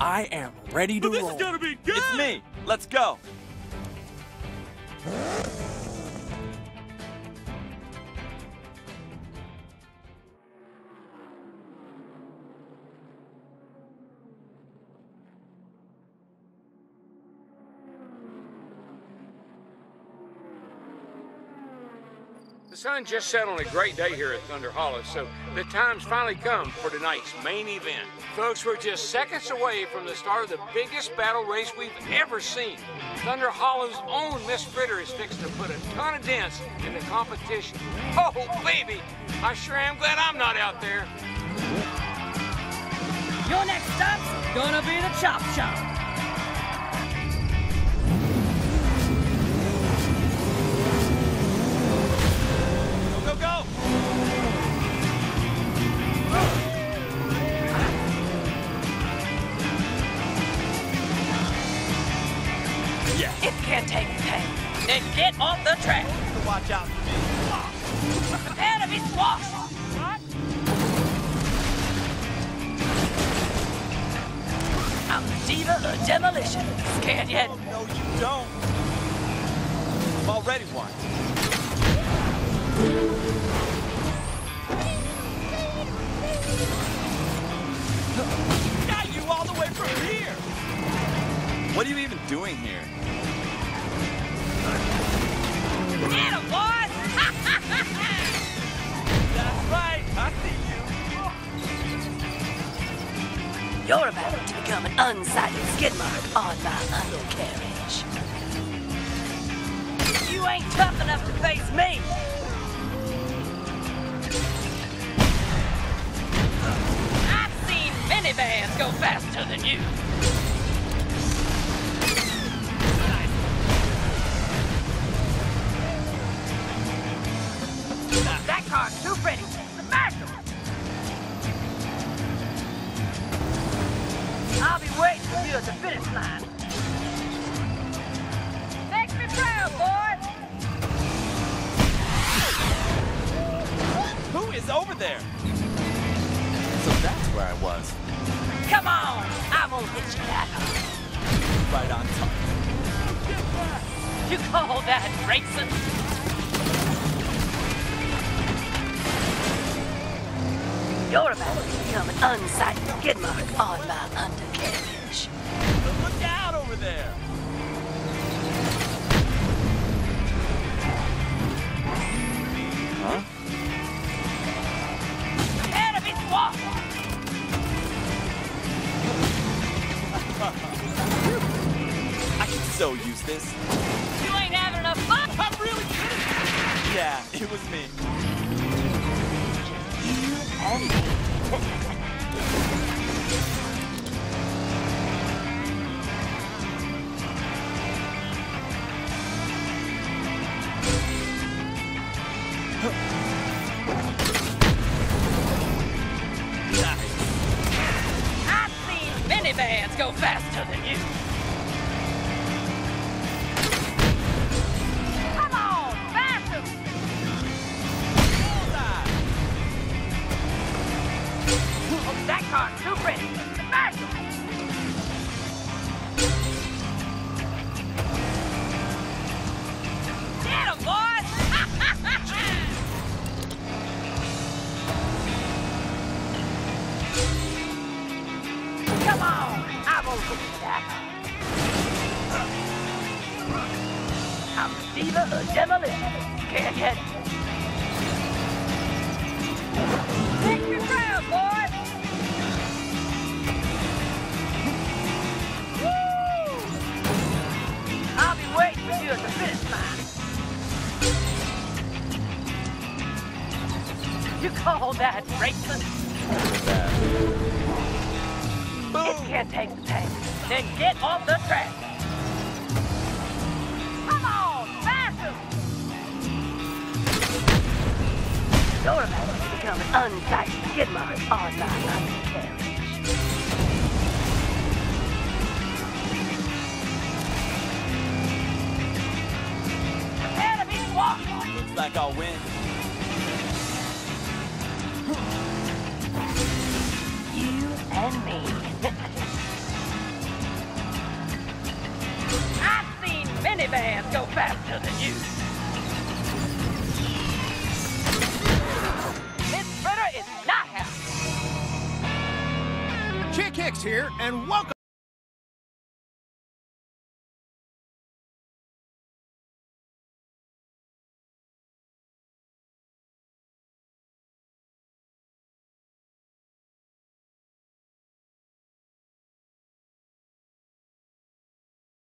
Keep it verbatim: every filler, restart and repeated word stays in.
I am ready to Well, this roll. is gonna be good! It's me. Let's go. The sun just set on a great day here at Thunder Hollow, so the time's finally come for tonight's main event. Folks, we're just seconds away from the start of the biggest battle race we've ever seen. Thunder Hollow's own Miss Fritter is fixing to put a ton of dents in the competition. Oh, baby! I sure am glad I'm not out there. Your next stop's gonna be the Chop Shop. Go, go! Yeah. If you can't take the pain, then get off the track. Watch out for me. Prepare to be squashed. I'm the diva of demolition. Scared yet? Oh, no, you don't. I'm already one. Got you all the way from here. What are you even doing here? Get him, boys! That's right. I see you. You're about to become an unsightly skid mark on my undercarriage. You ain't tough enough to face me. I've seen minivans go faster than you. That car's too pretty. Smash him! I'll be waiting for you at the finish line. Make me proud, boy! Who is over there? So that's where I was. Come on! I won't hit you that hard. Right on target. You call that racing? You're about to become an unsightly skid mark on my undercarriage. Look out over there. Huh? Prepare to be squashed! I can so use this. You ain't having enough fun! I'm really good. Yeah, it was me. I've seen minivans go faster than you. Come on, faster! Oh, that car's too pretty. Smash him! Get him, boys! Come on! I won't get you that. I'm the diva of demolition. Can't get it. Make me proud, boys! Woo! I'll be waiting for you at the finish line. You call that racing? If you can't take the pain, then get off the track. Come on, faster! You're about to become an unsightly skid mark on my undercarriage. Prepare to be squashed! Looks like I'll win. You and me. man go faster than you. Miss Fritter is not happy. Chick Hicks here, and welcome